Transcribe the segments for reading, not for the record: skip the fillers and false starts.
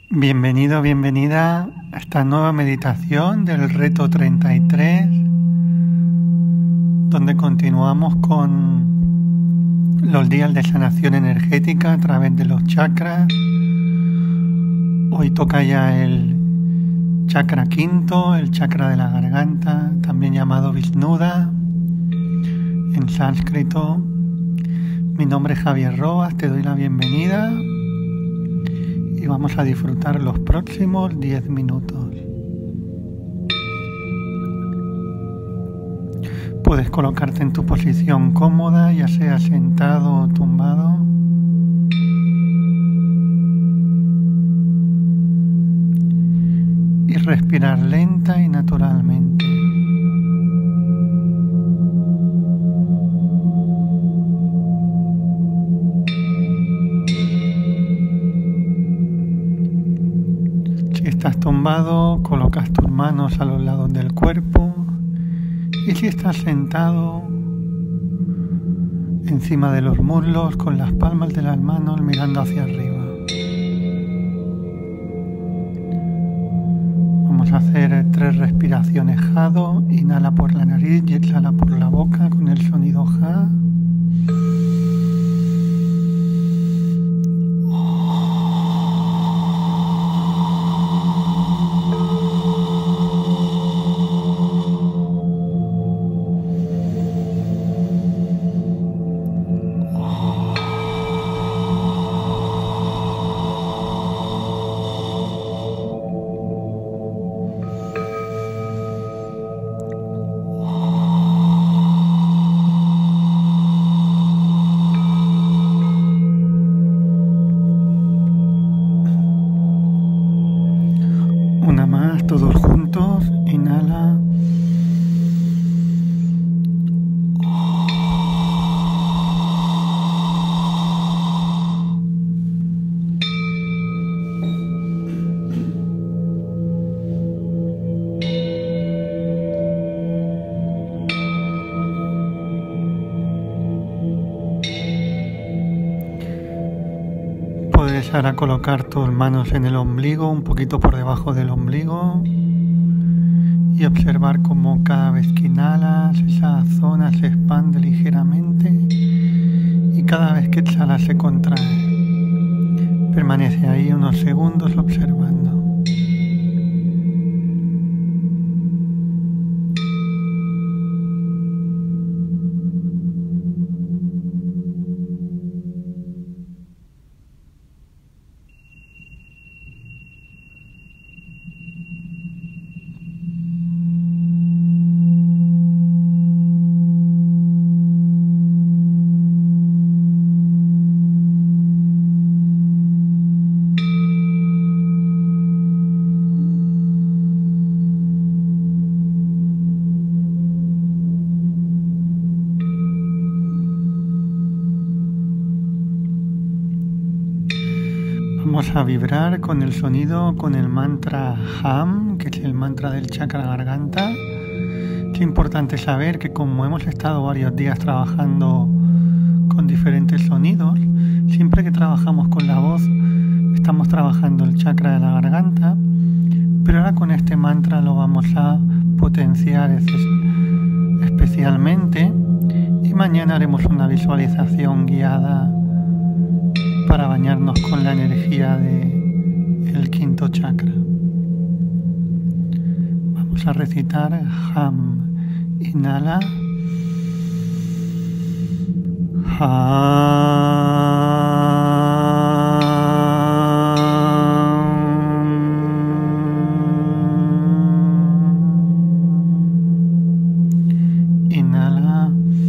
Bienvenido, bienvenida a esta nueva meditación del reto 33, donde continuamos con los días de sanación energética a través de los chakras. Hoy toca ya el chakra quinto, el chakra de la garganta, también llamado Visnuddha en sánscrito. Mi nombre es Javier Roas, te doy la bienvenida y vamos a disfrutar los próximos 10 minutos. Puedes colocarte en tu posición cómoda, ya sea sentado o tumbado. Y respirar lenta y naturalmente. Si estás tumbado, colocas tus manos a los lados del cuerpo. Y si estás sentado, encima de los muslos, con las palmas de las manos mirando hacia arriba. Vamos a hacer 3 respiraciones JADO. Inhala por la nariz y exhala por la boca con el sonido JA. Una más, todos juntos. Inhala. Puedes ahora colocar tus manos en el ombligo, un poquito por debajo del ombligo, y observar cómo cada vez que inhalas esa zona se expande ligeramente y cada vez que exhalas se contrae. Permanece ahí unos segundos observando. Vamos a vibrar con el sonido, con el mantra HAM, que es el mantra del chakra garganta. Es importante saber que como hemos estado varios días trabajando con diferentes sonidos, siempre que trabajamos con la voz, estamos trabajando el chakra de la garganta, pero ahora con este mantra lo vamos a potenciar especialmente, y mañana haremos una visualización guiada para bañarnos con la energía del quinto chakra. Vamos a recitar HAM. Inhala. Inhala.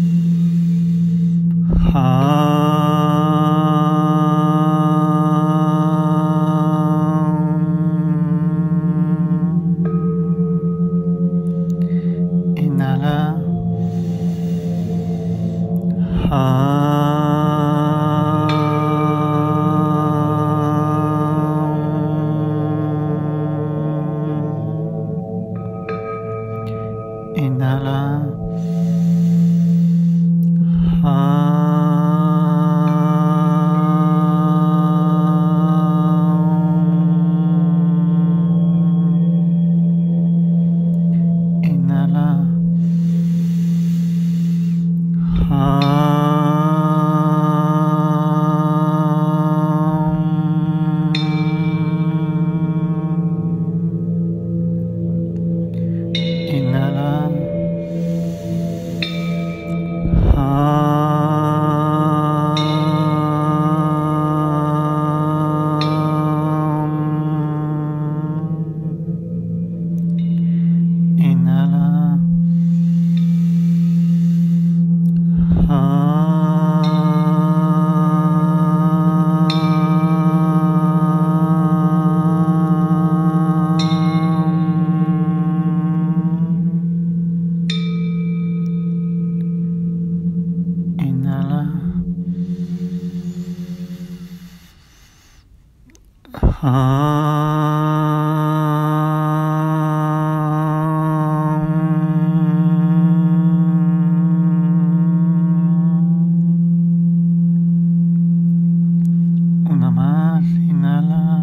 Inhala. Una más, inhala.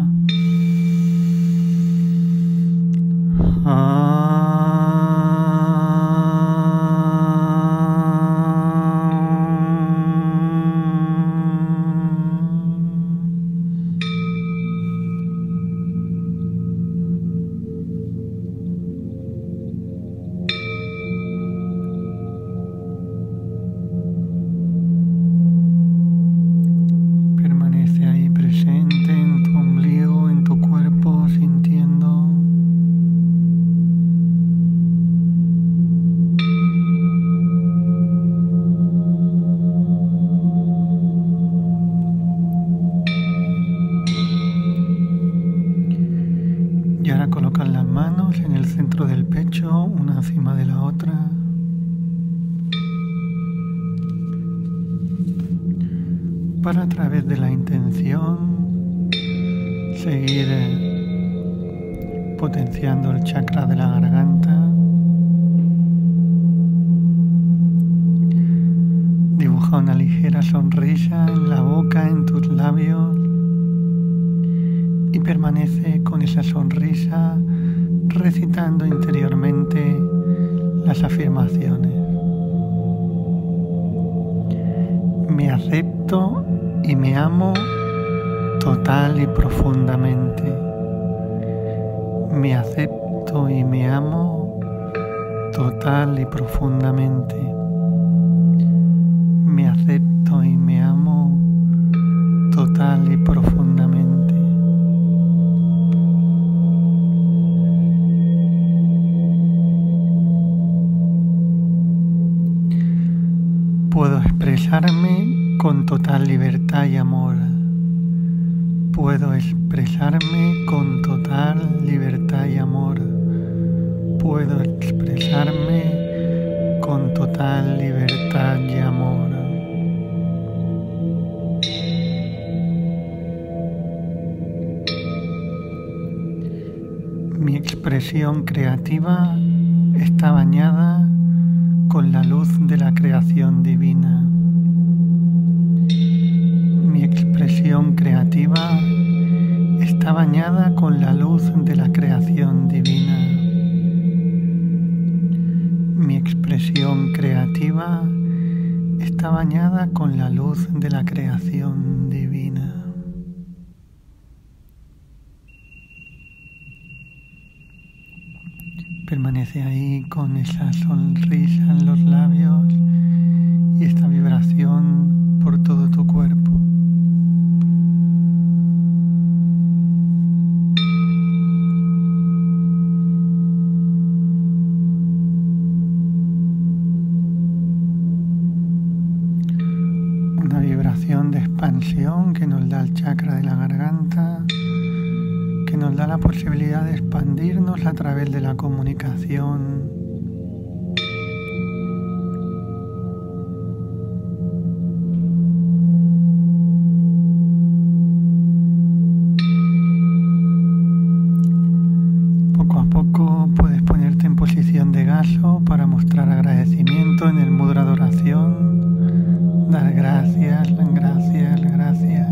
Permanece ahí presente en tu ombligo, en tu cuerpo, sintiendo. Y ahora colocas las manos en el centro del pecho, una encima de la otra. Para a través de la intención seguir potenciando el chakra de la garganta. Dibuja una ligera sonrisa en la boca, en tus labios, y permanece con esa sonrisa recitando interiormente las afirmaciones. Me acepto y me amo total y profundamente. Me acepto y me amo total y profundamente. Me acepto y me amo total y profundamente. Puedo expresarme con total libertad y amor. Puedo expresarme con total libertad y amor. Puedo expresarme con total libertad y amor. Mi expresión creativa está bañada con la luz de la creación divina. Mi expresión creativa está bañada con la luz de la creación divina. Mi expresión creativa está bañada con la luz de la creación divina. Permanece ahí con esa sonrisa en los labios y esta vibración por todo tu cuerpo. Una vibración de expansión que nos da el chakra de la garganta, que nos da la posibilidad de expandirnos a través de la comunicación. Poco a poco puedes ponerte en posición de gaso para mostrar agradecimiento en el mudra de oración. Dar gracias, gracias, gracias.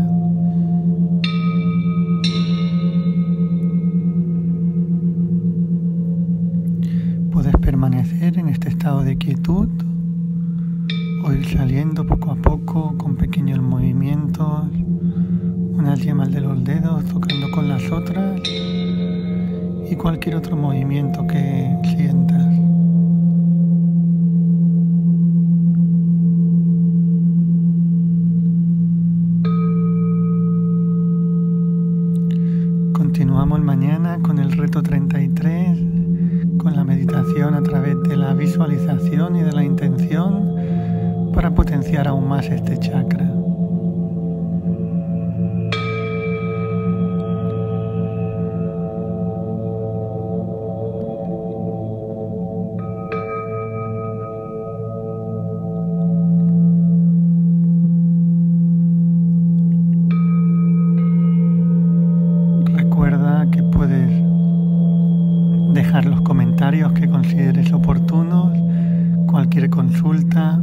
Puedes permanecer en este estado de quietud o ir saliendo poco a poco con pequeños movimientos, unas yemas de los dedos tocando con las otras y cualquier otro movimiento que sientas. Continuamos mañana con el reto 33, con la meditación a través de la visualización y de la intención para potenciar aún más este chakra. comentarios que consideres oportunos, cualquier consulta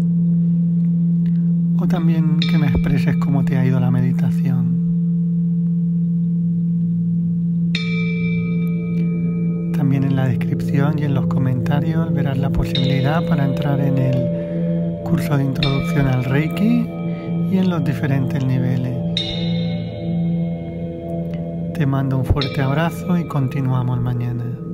o también que me expreses cómo te ha ido la meditación. También en la descripción y en los comentarios verás la posibilidad para entrar en el curso de introducción al Reiki y en los diferentes niveles. Te mando un fuerte abrazo y continuamos mañana.